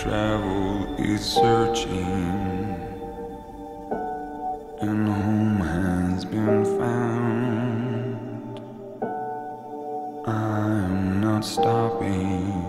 travel is searching, and home has been found. I am not stopping.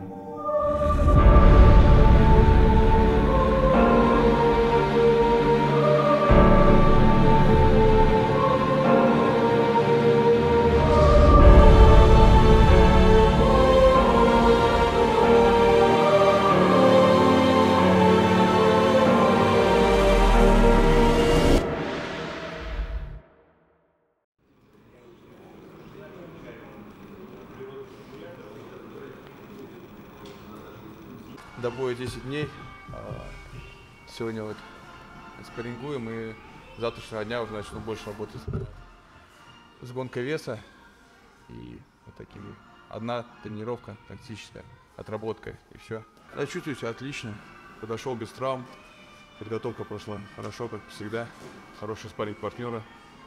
До боя 10 дней. Сегодня вот спаррингуем, и с завтрашнего дня уже начну больше работать с гонкой веса. И вот такими. Одна тренировка тактическая, отработка, и все. Я чувствую себя отлично. Подошел без травм. Подготовка прошла хорошо, как всегда. Хороший спарринг партнера.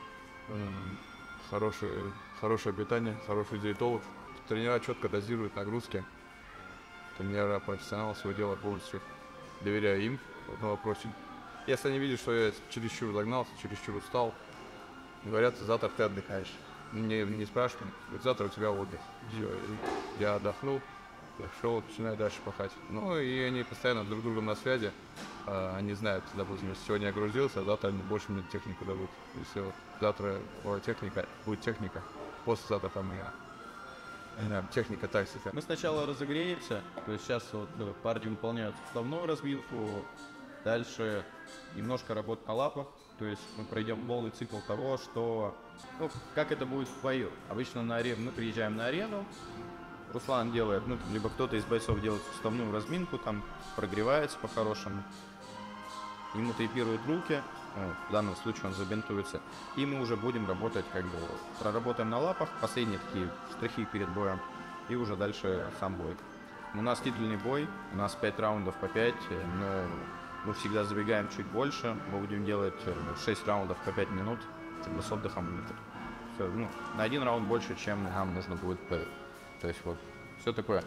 Хорошее питание, хороший диетолог. Тренера четко дозируют нагрузки. Тренера профессионалы своего дела полностью. Доверяю им в этом вопросе. Если они видят, что я чересчур загнался, чересчур устал, говорят, завтра ты отдыхаешь. Мне не спрашивают, завтра у тебя отдых. Все, я отдохнул, пошел, начинаю дальше пахать. Ну и они постоянно друг с другом на связи. Они знают, допустим, если сегодня я грузился, завтра они больше мне технику дадут. Если вот завтра будет техника, послезавтра там техника тактика. Мы сначала разогреемся, то есть сейчас вот парни выполняют основную разбивку, дальше немножко работа на лапах, то есть мы пройдем полный цикл того, что, как это будет в бою. Обычно на арену, мы приезжаем на арену, Руслан делает, либо кто-то из бойцов делает уставную разминку, там прогревается по-хорошему, ему тейпируют руки, в данном случае он забинтуется, и мы уже будем работать, проработаем на лапах, последние такие штрихи перед боем, и уже дальше сам бой. У нас титульный бой, у нас 5 раундов по 5, но мы всегда забегаем чуть больше, мы будем делать 6 раундов по 5 минут, с отдыхом. Все, на один раунд больше, чем нам нужно будет. То есть вот, все такое.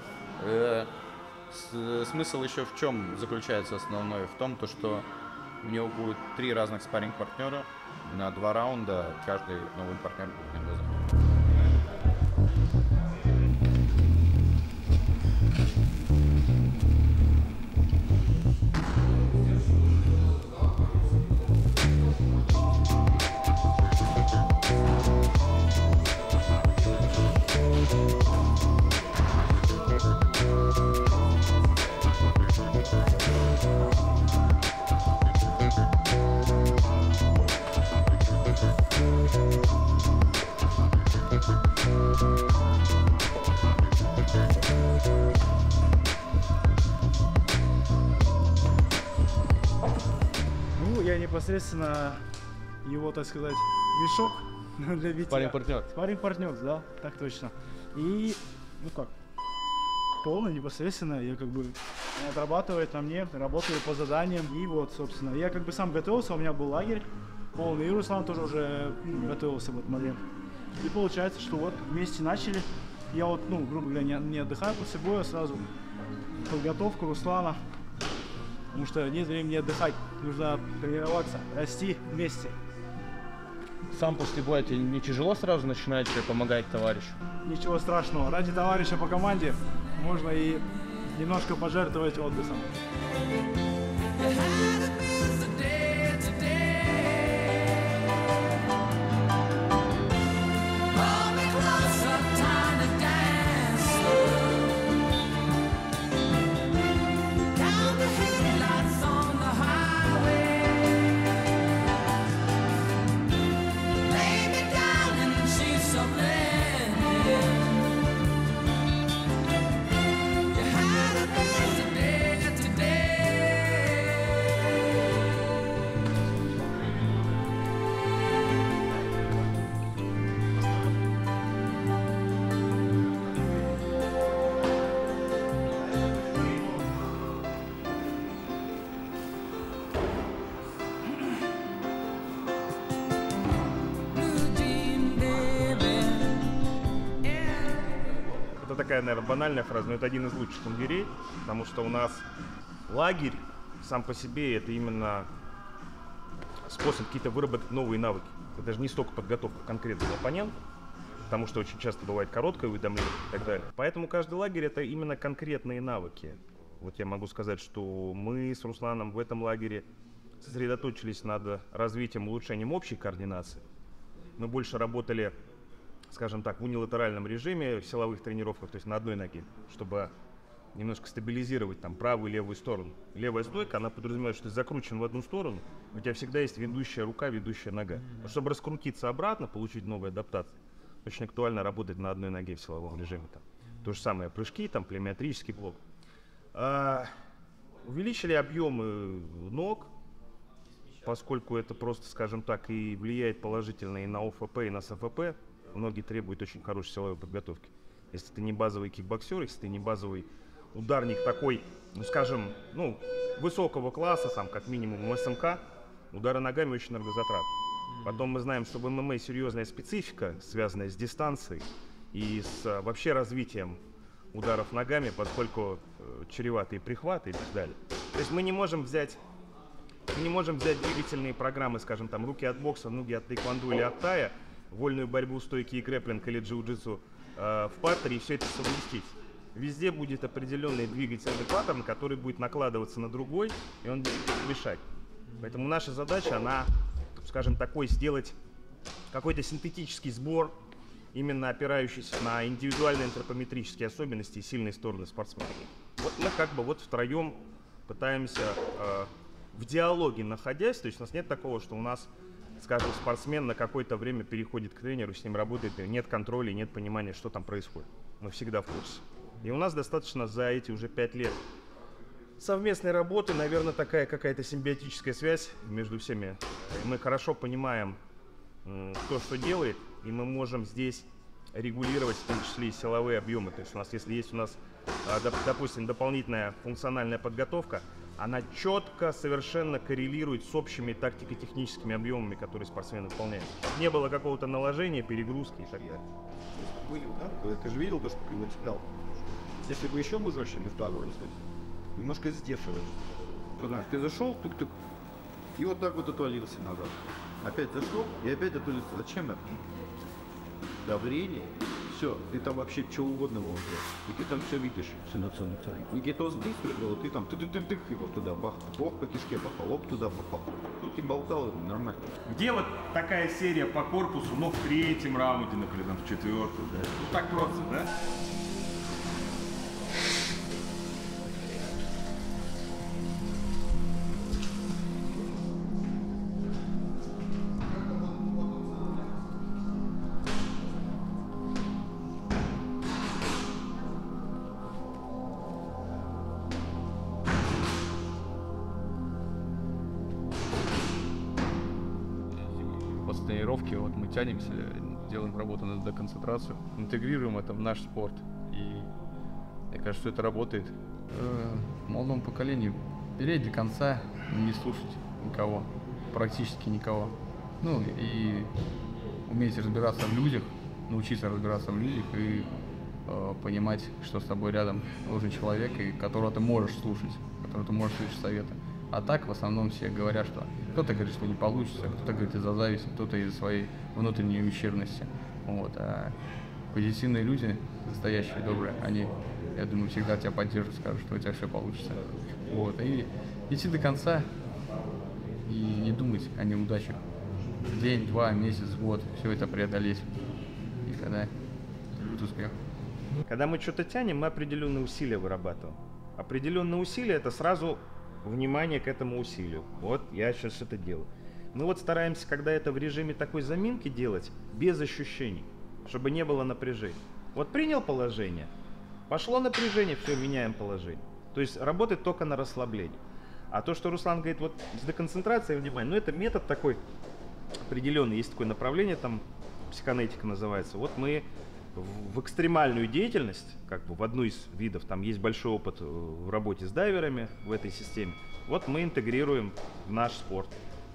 Смысл еще в чем заключается основной? В том, что у него будет 3 разных спарринг-партнера на 2 раунда, каждый новый партнер будет на глазах. Я непосредственно его, так сказать, мешок для битья. Спарринг-партнер. Спарринг-партнер, да, так точно. И, полный непосредственно, я отрабатывает на мне, работаю по заданиям. И вот, собственно, я сам готовился, у меня был лагерь полный, и Руслан тоже уже готовился в этот момент. И получается, что вот вместе начали. Я грубо говоря, не отдыхаю после боя, сразу подготовку Руслана. Потому что нет времени отдыхать, нужно тренироваться, расти вместе. Сам после боя тебе не тяжело сразу начинать помогать товарищу? Ничего страшного, ради товарища по команде можно и немножко пожертвовать отдыхом. Такая, наверное, банальная фраза, но это один из лучших лагерей, потому что у нас лагерь сам по себе это именно способ какие-то выработать новые навыки. Это даже не столько подготовка конкретного оппонента, потому что очень часто бывает короткое уведомление и так далее. Поэтому каждый лагерь это именно конкретные навыки. Вот я могу сказать, что мы с Русланом в этом лагере сосредоточились над развитием, улучшением общей координации. Мы больше работали, скажем так, в унилатеральном режиме, в силовых тренировках, то есть на одной ноге, чтобы немножко стабилизировать там правую и левую сторону. Левая стойка, она подразумевает, что ты закручен в одну сторону, у тебя всегда есть ведущая рука, ведущая нога. Но чтобы раскрутиться обратно, получить новую адаптацию, очень актуально работать на одной ноге в силовом режиме. Там. То же самое прыжки, там плеометрический блок. Увеличили объемы ног, поскольку это просто, скажем так, и влияет положительно и на ОФП, и на СФП. Многие требуют очень хорошей силовой подготовки. Если ты не базовый кикбоксер, если ты не базовый ударник такой, ну скажем, ну, высокого класса, там, как минимум СМК, удары ногами очень энергозатратны. Потом мы знаем, что в ММА серьезная специфика, связанная с дистанцией и с вообще развитием ударов ногами, поскольку чреватые прихваты и так далее. То есть мы не можем взять двигательные программы, скажем, там, руки от бокса, ноги от тэквондо или от тая, вольную борьбу, стойки и грэпплинг или джиу-джитсу в партере и все это совместить. Везде будет определенный двигательный паттерн, который будет накладываться на другой, и он будет мешать. Поэтому наша задача, она, скажем, такой сделать какой-то синтетический сбор, именно опирающийся на индивидуальные антропометрические особенности и сильные стороны спортсмена. Вот мы как бы вот втроем пытаемся в диалоге находясь, то есть у нас нет такого, что у нас, скажем, спортсмен на какое-то время переходит к тренеру, с ним работает, и нет контроля, нет понимания, что там происходит. Мы всегда в курсе. И у нас достаточно за эти уже 5 лет совместной работы, наверное, такая какая-то симбиотическая связь между всеми. Мы хорошо понимаем, кто что делает, и мы можем здесь регулировать в том числе и силовые объемы. То есть у нас, если есть у нас, допустим, дополнительная функциональная подготовка, она четко, совершенно коррелирует с общими тактико-техническими объемами, которые спортсмен выполняет. Не было какого-то наложения, перегрузки и так далее. Были, да? Ты же видел то, что ты читал. Если бы еще возвращали в табор, немножко сдерживаешь. Ты зашел, тук-тук, и вот так вот отвалился назад. Опять зашел, и опять отвалился. Зачем это? Давление. Все, ты там вообще что угодно можешь делать. И ты там все видишь, все на цену. И где-то здесь прыгал, ты там ты его туда бах, по кишке попал, оп, туда попал. Тут ты болтал, нормально. Где вот такая серия по корпусу, но в третьем раунде, например, там, в четвертом, да? Ну так просто, да? После тренировки вот мы тянемся, делаем работу на деконцентрацию, интегрируем это в наш спорт. И мне кажется, что это работает. Молодому поколению беречь до конца, не слушать никого, практически никого. Ну и уметь разбираться в людях, научиться разбираться в людях и понимать, что с тобой рядом нужен человек, и которого ты можешь слушать, которого ты можешь слушать советы. А так в основном все говорят, что кто-то говорит, что не получится, кто-то говорит из-за зависти, кто-то из-за своей внутренней ущербности. Вот. А позитивные люди, настоящие, добрые, они, я думаю, всегда тебя поддержат, скажут, что у тебя все получится. Вот. И идти до конца и не думать о неудачах. День, два, месяц, год, все это преодолеть. И тогда будет успех. Когда мы что-то тянем, мы определенные усилия вырабатываем. Определенные усилия — это сразу внимание к этому усилию. Вот я сейчас это делаю. Мы вот стараемся, когда это в режиме такой заминки делать, без ощущений, чтобы не было напряжения. Вот принял положение, пошло напряжение, все, меняем положение. То есть работать только на расслабление. А то, что Руслан говорит, вот с деконцентрацией внимания, ну это метод такой определенный, есть такое направление, там психонетика называется. Вот мы в экстремальную деятельность, как бы в одну из видов, там есть большой опыт в работе с дайверами в этой системе, вот мы интегрируем в наш спорт.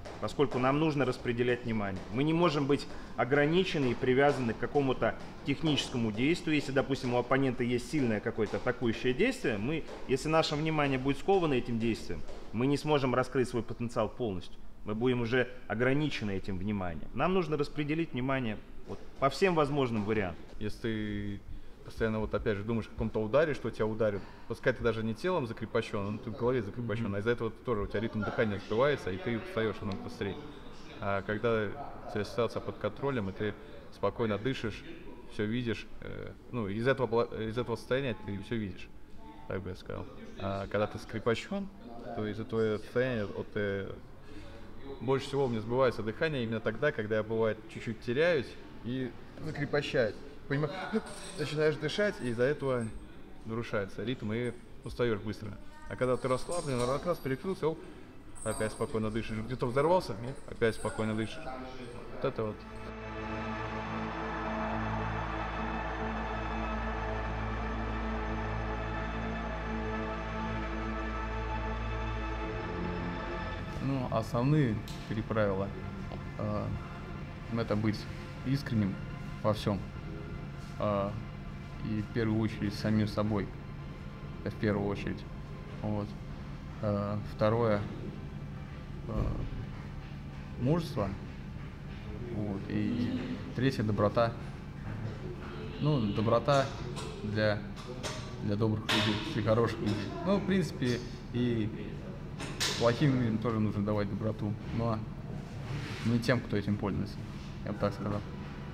поскольку нам нужно распределять внимание. Мы не можем быть ограничены и привязаны к какому-то техническому действию. Если, допустим, у оппонента есть сильное какое-то атакующее действие, если наше внимание будет сковано этим действием, мы не сможем раскрыть свой потенциал полностью. Мы будем уже ограничены этим вниманием. Нам нужно распределить внимание вот по всем возможным вариантам. Если ты постоянно вот опять же думаешь о каком-то ударе, что тебя ударят, пускай ты даже не телом закрепощен, но ты в голове закрепощен, а из-за этого тоже у тебя ритм дыхания сбивается, и ты устаешь намного быстрее. А когда вся ситуация под контролем, и ты спокойно дышишь, все видишь, из этого состояния ты все видишь, так бы я сказал. А когда ты скрепощен, то из этого состояния больше всего у меня сбивается дыхание именно тогда, когда я, бывает, чуть-чуть теряюсь и закрепощаюсь. Понимаешь, начинаешь дышать, и из-за этого нарушается ритм, и устаешь быстро. А когда ты расслаблен, раз перекрылся, оп, опять спокойно дышишь. Где-то взорвался, опять спокойно дышишь. Вот это вот. Ну, основные 3 правила. Это быть искренним во всем. И в первую очередь самим собой. Это в первую очередь. Вот. Второе. Мужество. Вот. И третье — доброта. Ну, доброта для добрых людей, для хороших людей. Ну, в принципе, и плохим людям тоже нужно давать доброту, но не тем, кто этим пользуется, я бы так сказал.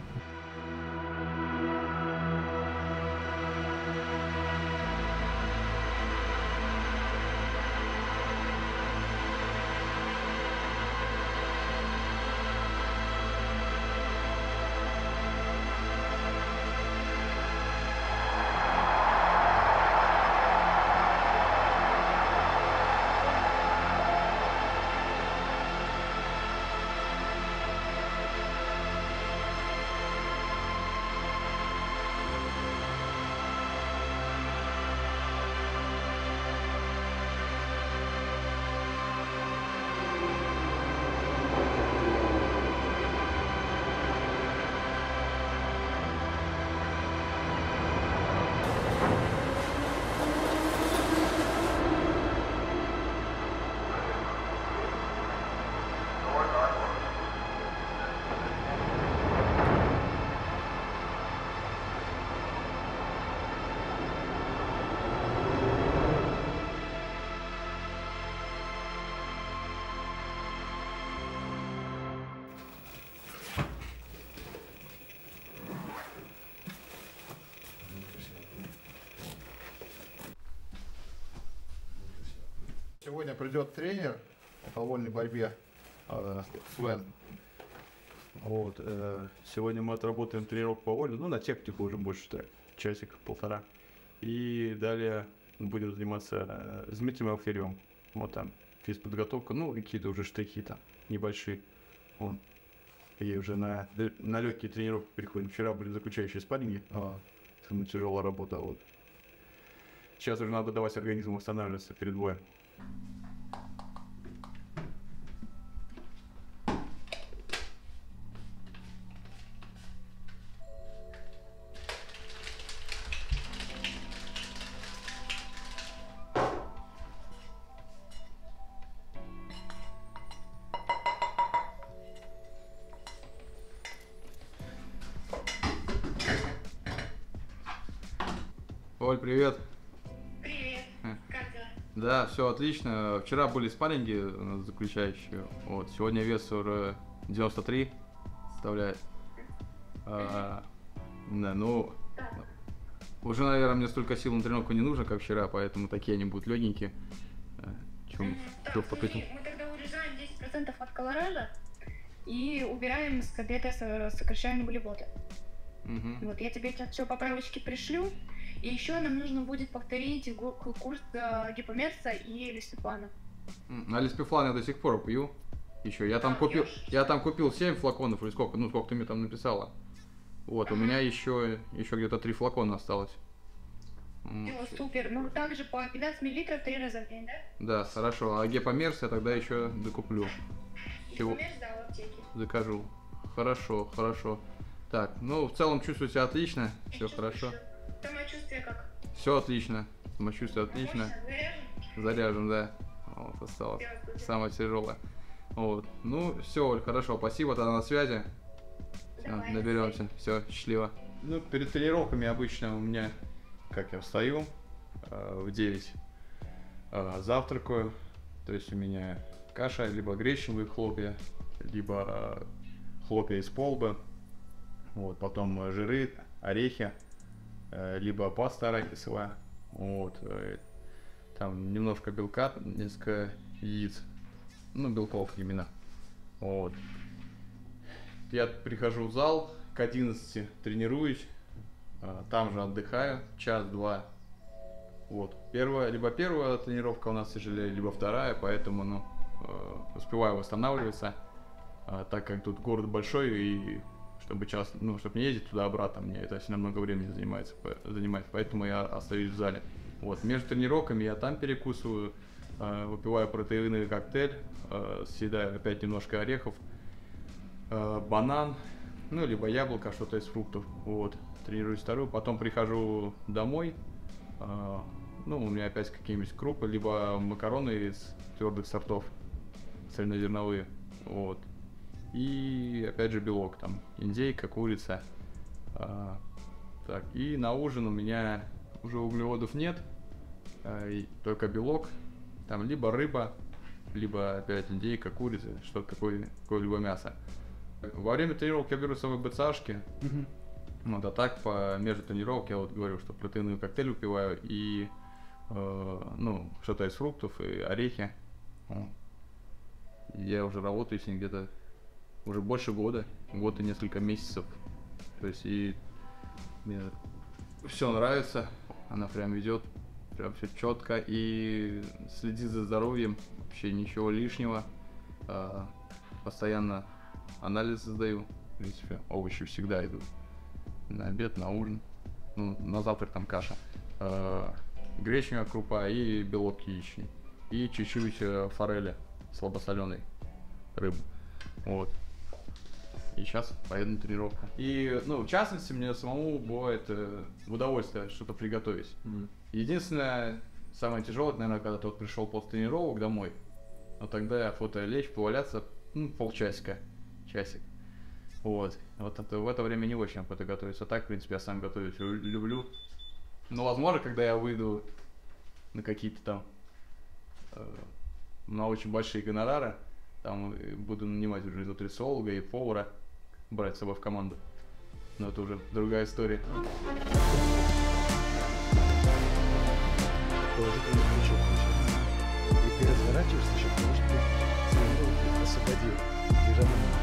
Сегодня придет тренер по вольной борьбе Свен. Вот, сегодня мы отработаем тренировку по вольной, на технику уже больше часик-полтора. И далее будем заниматься с Дмитрием Алферьевым. Вот там физподготовка, какие-то уже штыки там небольшие. Вот. И уже на легкие тренировки переходим. Вчера были заключающие спарринги, тяжелая работа. Вот. Сейчас уже надо давать организму восстанавливаться перед боем. Оль, привет. Привет. Как дела? Да, все отлично. Вчера были спарринги заключающие. Вот. Сегодня вес уже 93 составляет. Уже, наверное, мне столько сил на тренировку не нужно, как вчера, поэтому такие они будут легенькие. Мы тогда урезаем 10% от колоража и убираем с обеда сокращаем углеводы. Вот, я тебе сейчас все по правочке пришлю. И еще нам нужно будет повторить курс гипомерса и листепана. А листепан я до сих пор пью. Еще. Я там купил 7 флаконов или сколько, сколько ты мне там написала. Вот, у меня еще где-то 3 флакона осталось. Супер. Также по 15 мл 3 раза в день, да? Да, хорошо. А гипомерс я тогда еще докуплю. Чего? Ждал аптеки. Закажу. Хорошо, хорошо. Так, ну в целом чувствую себя отлично. Все хорошо. Самочувствие как? Все отлично. Самочувствие отлично. Заряжен? Заряжен, да. Вот, осталось. Всё, Самое тяжелое. Вот. Ну, все, Оль, хорошо, спасибо, тогда на связи. Все, Давай. наберемся. Все, счастливо. Ну, перед тренировками обычно у меня, как я встаю в 9, завтракаю. То есть у меня каша, либо гречневые хлопья, либо хлопья из полбы. Вот, потом жиры, орехи, либо паста арахисовая. Вот, там немножко белка, несколько яиц. Ну, белков именно. Вот. Я прихожу в зал, к 11 тренируюсь, там же отдыхаю, час-два. Вот. Либо первая тренировка у нас тяжелее, либо вторая, поэтому, ну, успеваю восстанавливаться, так как тут город большой, и чтобы чтобы не ездить туда-обратно, мне это сильно много времени занимает, поэтому я остаюсь в зале. Вот. Между тренировками я там перекусываю, выпиваю протеиновый коктейль, съедаю опять немножко орехов, банан, ну, либо яблоко, что-то из фруктов. Вот. Тренируюсь вторую, потом прихожу домой, ну, у меня опять какие-нибудь крупы, либо макароны из твердых сортов, цельнозерновые. Вот. И опять же белок, там, индейка, курица. Так, и на ужин у меня уже углеводов нет, только белок, там либо рыба, либо опять индейка, курица, что-то какое-либо мясо. Во время тренировки я беру с собой БЦАшки. Вот, а так между тренировок я вот говорю, что протеиновый коктейль выпиваю и ну, что-то из фруктов и орехи. Я уже работаю с ним где-то уже больше года, год и несколько месяцев. То есть и мне все нравится, она прям ведет, прям все четко и следит за здоровьем, вообще ничего лишнего. Постоянно анализы сдаю, в принципе, овощи всегда идут. На обед, на ужин, ну, на завтрак там каша, гречневая крупа и белок яичный. И чуть-чуть форели слабосоленой, рыбы. Вот. И сейчас поеду на тренировку. И, ну, в частности, мне самому бывает в удовольствие что-то приготовить. Единственное, самое тяжелое, наверное, когда ты вот пришел после тренировок домой, но тогда я охота лечь, поваляться, ну, полчасика, часик. Вот. Вот это, в это время не очень охота готовиться. Так, в принципе, я сам готовить люблю. Но, возможно, когда я выйду на какие-то там на очень большие гонорары, там буду нанимать уже нутрициолога и повара, брать с собой в команду. Но это уже другая история. Положительный крючок получается. И ты разворачиваешься за счет того, что ты свои ноги освободил. Лежа на ногу.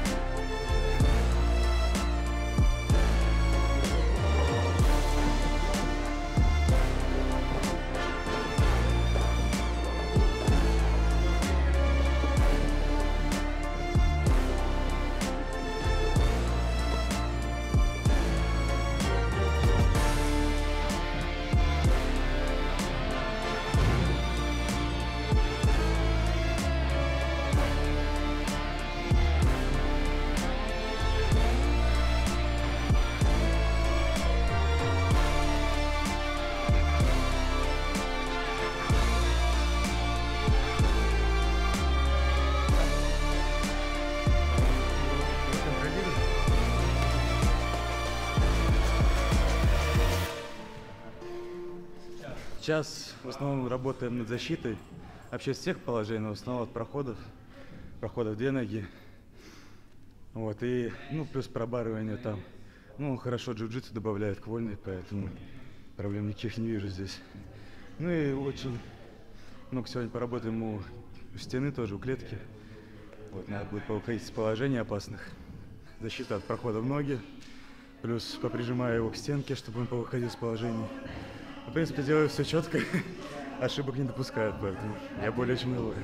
Сейчас в основном работаем над защитой. Вообще с всех положений, но в основном от проходов две ноги. Вот, и, ну, плюс пробарывание там. Ну, хорошо джиу-джитсу добавляет к вольной, поэтому проблем никаких не вижу здесь. Ну и очень много сегодня поработаем у стены тоже, у клетки. Вот, надо будет повыходить из положений опасных. Защита от прохода в ноги. Плюс поприжимаю его к стенке, чтобы он повыходил из положений. В принципе, делаю все четко, ошибок не допускают, поэтому я более чем доволен.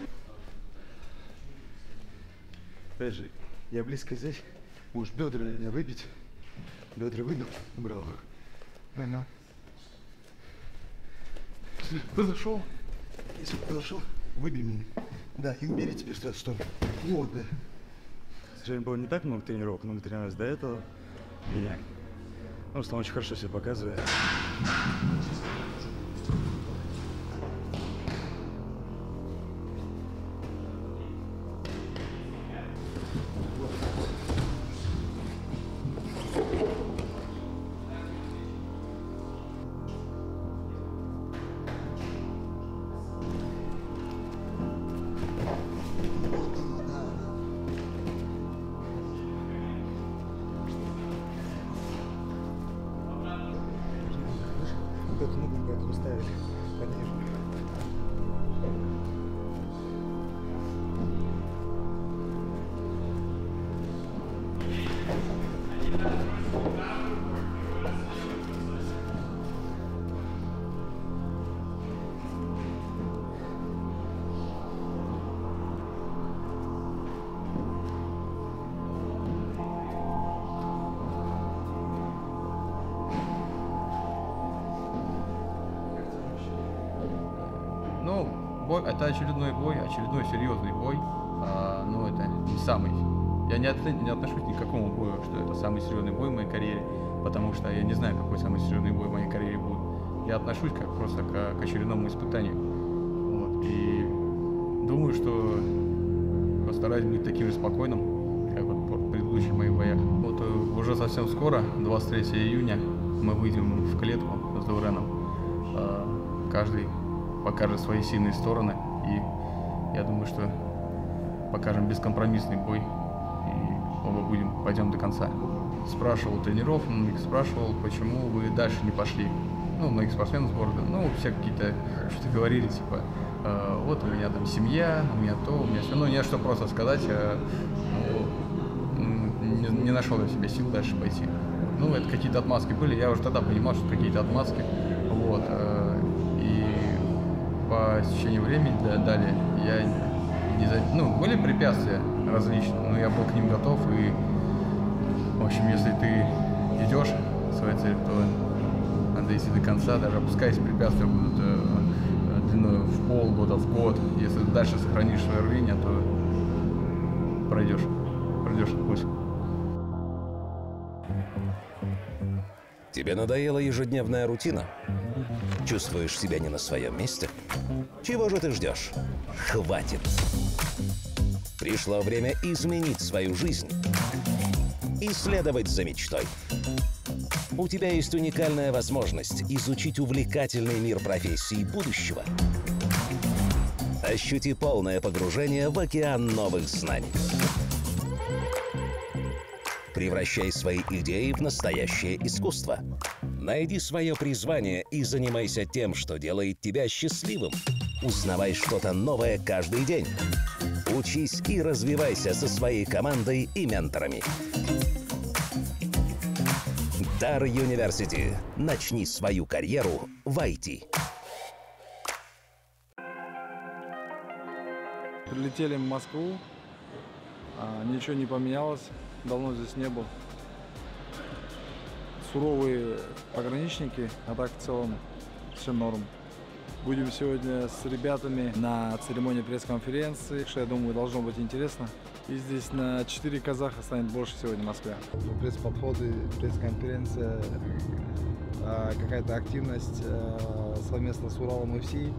Опять же, я близко здесь, можешь бедра на меня выбить, бедра выбил, убрал их. Правильно. Подошел, если подошел, выбей меня, Да, и убери теперь в эту сторону. Вот, да. К сожалению, было не так много тренировок, много тренировались до этого. И Руслан очень хорошо себя показывает. Вот эту ногу поэтому ставили пониже. Ну, бой, это очередной бой, очередной серьезный бой. Но это не самый. Я не отношусь ни к какому бою, что это самый серьезный бой в моей карьере, потому что я не знаю, какой самый серьезный бой в моей карьере будет. Я отношусь просто к очередному испытанию. Вот. И думаю, что постараюсь быть таким же спокойным, как вот в предыдущих моих боях. Вот уже совсем скоро, 23 июня, мы выйдем в клетку с Дуреном. Каждый покажет свои сильные стороны, и я думаю, что покажем бескомпромиссный бой, и оба пойдем до конца. Спрашивал тренеров, многих спрашивал, почему вы дальше не пошли. Ну, многих спортсменов города, ну, все какие-то что-то говорили, типа, вот у меня там семья, у меня то, у меня все. Ну, не что просто сказать, не нашел я в себе сил дальше пойти. Ну, это какие-то отмазки были, я уже тогда понимал, что какие-то отмазки, вот. По течению времени далее были препятствия различные, но я был к ним готов, и, в общем, если ты идешь к своей цели, то надо идти до конца, даже пускай эти препятствия будут длиной в полгода, в год, если ты дальше сохранишь свое рвение, то пройдешь этот путь. Тебе надоела ежедневная рутина? Чувствуешь себя не на своем месте? Чего же ты ждешь? Хватит! Пришло время изменить свою жизнь и следовать за мечтой. У тебя есть уникальная возможность изучить увлекательный мир профессий будущего. Ощути полное погружение в океан новых знаний. Превращай свои идеи в настоящее искусство. Найди свое призвание и занимайся тем, что делает тебя счастливым. Узнавай что-то новое каждый день. Учись и развивайся со своей командой и менторами. Дар University. Начни свою карьеру в IT. Прилетели в Москву, ничего не поменялось, давно здесь не был. Суровые пограничники, а так в целом все норм. Будем сегодня с ребятами на церемонии пресс-конференции, что, я думаю, должно быть интересно. И здесь на 4 казаха станет больше сегодня в Москве. Пресс-подходы, пресс-конференция, какая-то активность совместно с Уралом FC.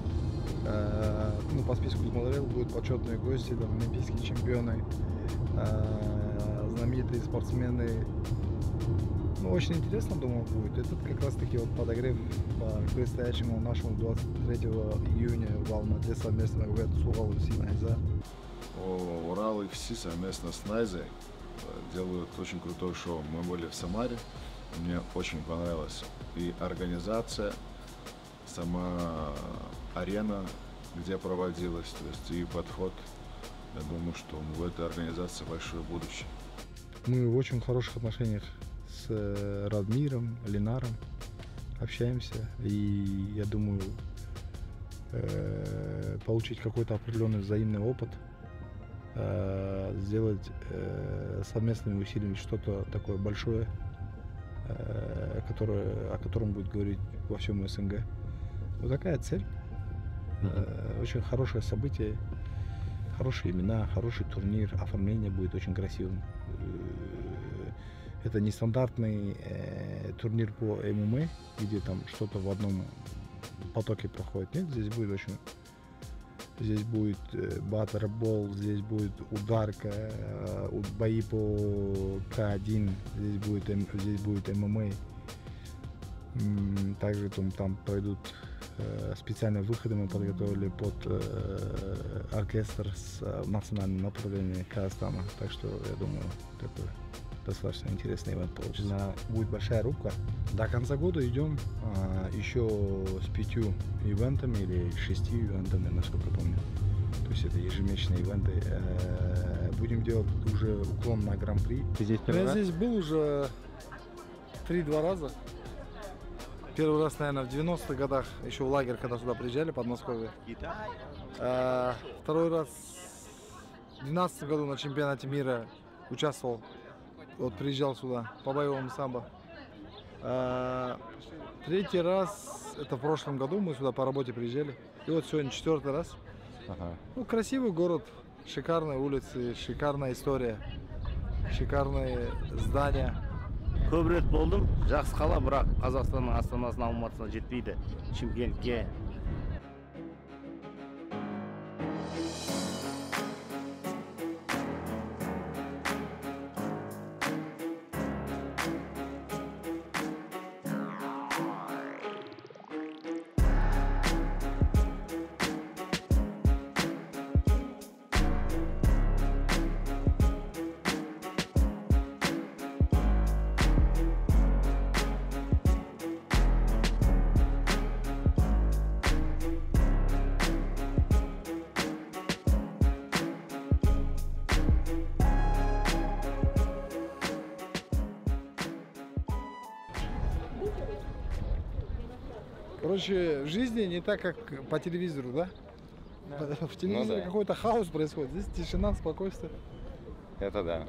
По списку смотрел, будут почетные гости, там, олимпийские чемпионы, знаменитые спортсмены. Очень интересно, думаю, будет. Это как раз таки подогрев к предстоящему нашему 23 июня в Алмате совместно с Урал FC Найза. Урал FC совместно с Найзой делают очень крутое шоу. Мы были в Самаре, мне очень понравилась и организация, сама арена, где проводилась, то есть и подход. Я думаю, что в этой организации большое будущее. Мы в очень хороших отношениях с Радмиром, Ленаром общаемся, и я думаю, получить какой-то определенный взаимный опыт, сделать совместными усилиями что-то такое большое, о котором будет говорить во всем СНГ. Вот такая цель. Очень хорошее событие. хорошие имена, хороший турнир, оформление будет очень красивым. Это не стандартный турнир по ММА, где там что-то в одном потоке проходит. Нет, здесь будет очень... Здесь будет баттербол, здесь будет ударка, бои по К1, здесь будет ММА. Также там пройдут специальные выходы, мы подготовили под оркестр с национальным направлением Казахстана. Так что я думаю, такой достаточно интересный ивент получится. Будет большая рубка. До конца года идем еще с 5 ивентами или 6 ивентами, насколько помню. То есть это ежемесячные ивенты. Будем делать уже уклон на гран-при. Я здесь был уже 3-2 раза. Первый раз, наверное, в 90-х годах, еще в лагерь, когда сюда приезжали, Подмосковье. Второй раз в 2012 году на чемпионате мира участвовал. Вот приезжал сюда по боевому самбо. Третий раз, это в прошлом году, мы сюда по работе приезжали. И вот сегодня 4-й раз. Ну, красивый город, шикарные улицы, шикарная история, шикарные здания. Көп рет болдым, жақсы қала, бірақ Қазақстанның астанасына Алматысына жетпейді, Шымкентке. Короче, в жизни не так, как по телевизору, да? В телевизоре какой-то хаос происходит. Здесь тишина, спокойствие. Это да.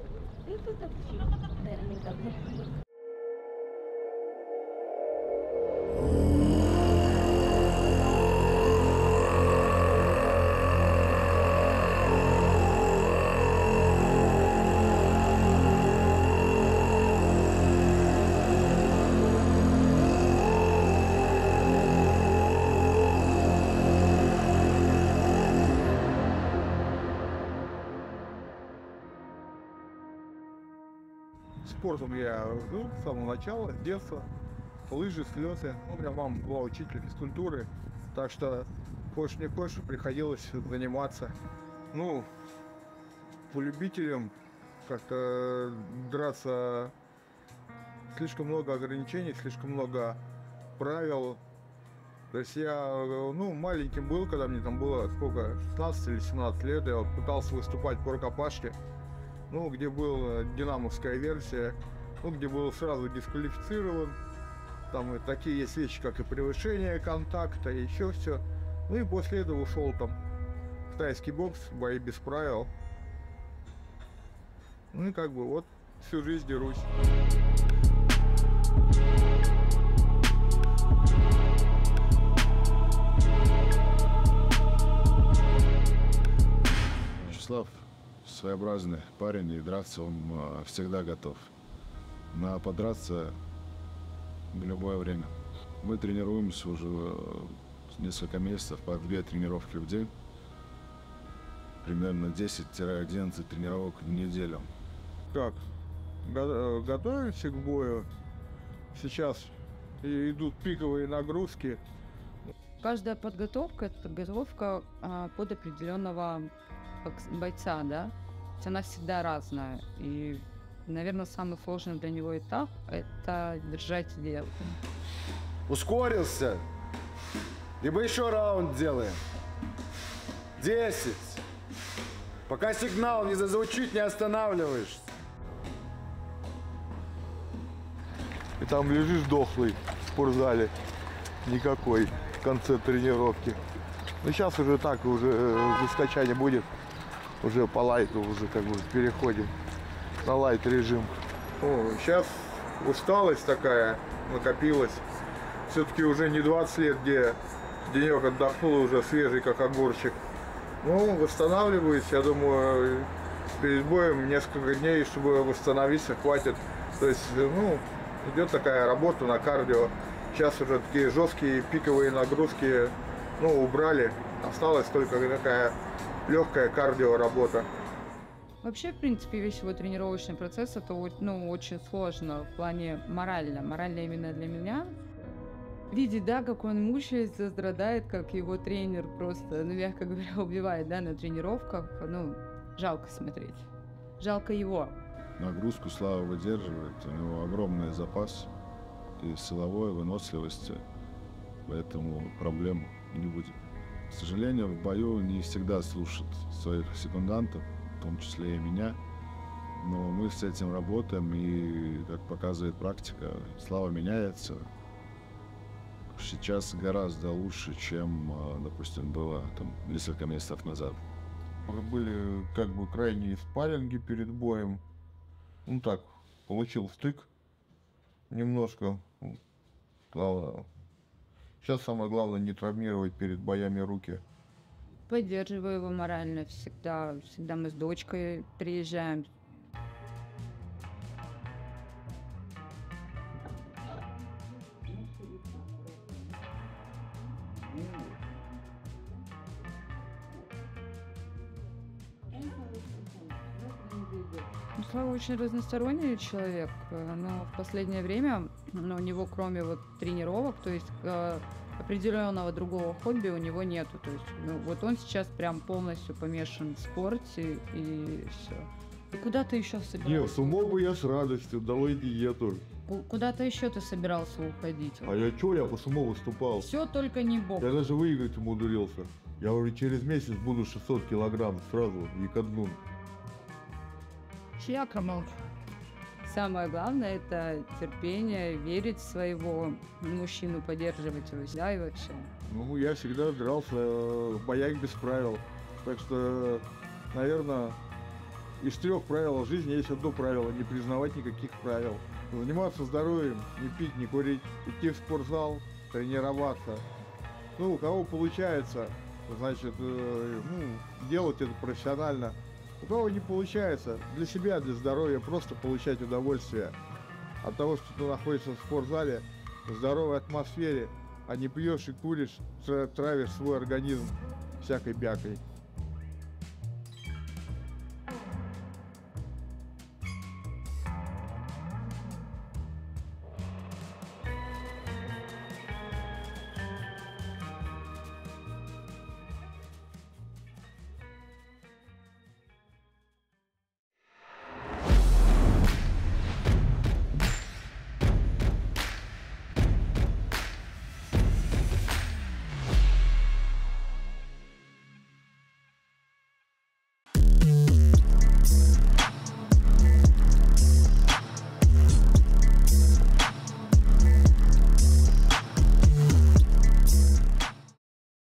Спортом я жил с самого начала, с детства. Лыжи, слеты. У меня мама была учитель физкультуры, так что, хочешь не хочешь, приходилось заниматься. Ну, по любителям как-то драться, слишком много ограничений, слишком много правил. То есть я, маленьким был, когда мне там было, 16 или 17 лет, я пытался выступать по рукопашке. Где была динамовская версия, где был сразу дисквалифицирован. Там и такие есть вещи, как и превышение контакта, и еще все. И после этого ушел там в тайский бокс, бои без правил. Вот всю жизнь дерусь. Вячеслав своеобразный парень, и драться он всегда готов. Подраться в любое время. Мы тренируемся уже несколько месяцев, по 2 тренировки в день. Примерно 10-11 тренировок в неделю. Как? Готовимся к бою. Сейчас идут пиковые нагрузки. Каждая подготовка – это подготовка под определенного бойца, да? Она всегда разная. И, наверное, самый сложный для него этап – это держать дело. Ускорился. Либо еще раунд делаем. 10. Пока сигнал не зазвучит, не останавливаешься. И там лежишь дохлый в спортзале. Никакой в конце тренировки. Сейчас уже так, уже заскоча не будет. Уже по лайту уже переходим на лайт режим. Сейчас усталость такая накопилась. Все-таки уже не 20 лет, где денек отдохнул, уже свежий как огурчик. Ну, восстанавливаюсь, я думаю, перед боем несколько дней, чтобы восстановиться, хватит. То есть, ну, идет такая работа на кардио. Сейчас уже такие жесткие пиковые нагрузки, ну, убрали. Осталась только такая легкая кардио работа. Вообще, в принципе, весь его тренировочный процесс это очень сложно в плане морально. Морально именно для меня. Видеть, да, как он мучается, страдает, как его тренер просто, мягко говоря, убивает, да, на тренировках. Жалко смотреть. Жалко его. Нагрузку Слава выдерживает, у него огромный запас и силовой выносливости, поэтому проблем не будет. К сожалению, в бою не всегда слушает своих секундантов, в том числе и меня, но мы с этим работаем, и, как показывает практика, Слава меняется. Сейчас гораздо лучше, чем, допустим, было там несколько месяцев назад. Были как бы крайние спарринги перед боем. Ну так, получил стык немножко. Главное. Сейчас самое главное не травмировать перед боями руки. Поддерживаю его морально всегда. Всегда мы с дочкой приезжаем. Слава очень разносторонний человек, но в последнее время у него кроме тренировок, то есть определенного другого хобби у него нету. То есть он сейчас прям полностью помешан в спорте и все. И куда ты еще собирался? Нет, смог бы я с радостью, давай диету. Куда-то еще ты собирался уходить? А я что, я по сумо выступал. Все только не бог. Я даже выиграть умудрился. Я уже через месяц буду 600 килограмм сразу, Екатеринбург. Чьяка молчу. Самое главное это терпение, верить в своего мужчину, поддерживать его, да, и во всем. Ну, я всегда дрался в боях без правил. Так что, наверное, из 3 правил жизни есть одно правило: не признавать никаких правил. Заниматься здоровьем, не пить, не курить, идти в спортзал, тренироваться. Ну, у кого получается, значит, делать это профессионально. У кого не получается, для себя, для здоровья, просто получать удовольствие от того, что ты находишься в спортзале, в здоровой атмосфере, а не пьешь и куришь, травишь свой организм всякой бякой.